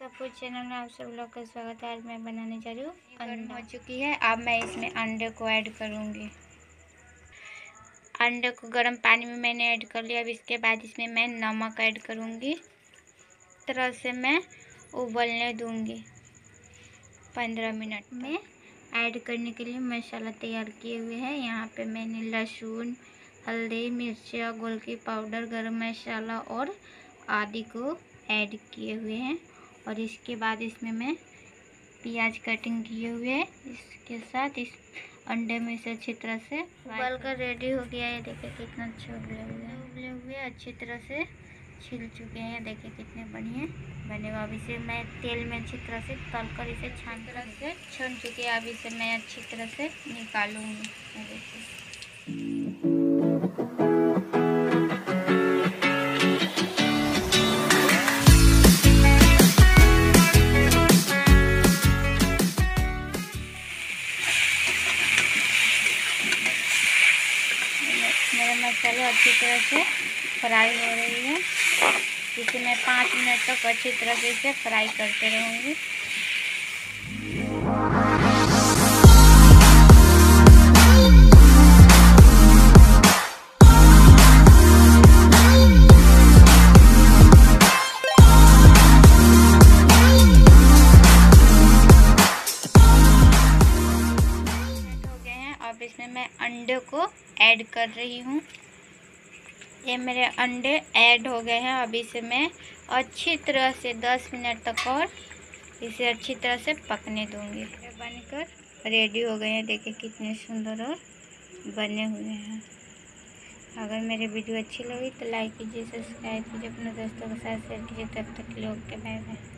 तो food channel में आप सब लोग का स्वागत है। आज मैं बनाने जा रही हूँ गर्म हो चुकी है। अब मैं इसमें अंडे को ऐड करूँगी। अंडे को गर्म पानी में मैंने ऐड कर लिया। अब इसके बाद इसमें मैं नमक ऐड करूँगी। इस तरह से मैं उबलने दूँगी 15 मिनट में। ऐड करने के लिए मसाला तैयार किए हुए हैं। यहाँ पे मैंने लहसुन, हल्दी, मिर्ची, गोल की पाउडर, गरम मसाला और आदि को ऐड किए हुए हैं। और इसके बाद इसमें मैं प्याज कटिंग किए हुए हैं। इसके साथ इस अंडे में से अच्छी तरह से उबाल कर रेडी हो गया है। देखिए कितना अच्छे उबले हुए अच्छी तरह से छिल चुके हैं। देखिए कितने बढ़िया बने हुए। अब इसे मैं तेल में अच्छी तरह से तलकर इसे छान चुके हैं। अब इसे मैं अच्छी तरह से निकालूंगी। देखिए मेरे मसाले अच्छी तरह से फ्राई हो रही है। इसे मैं 5 मिनट तक अच्छी तरह से इसे फ्राई करते रहूँगी। हो गए हैं। अब इसमें मैं अंडे को ऐड कर रही हूँ। ये मेरे अंडे ऐड हो गए हैं। अब इसे मैं अच्छी तरह से 10 मिनट तक और इसे अच्छी तरह से पकने दूंगी। बनकर रेडी हो गए हैं। देखिए कितने सुंदर और बने हुए हैं। अगर मेरी वीडियो अच्छी लगी तो लाइक कीजिए, सब्सक्राइब कीजिए, अपने दोस्तों के साथ शेयर कीजिए। तब तक के लिए ओके, बाय बाय।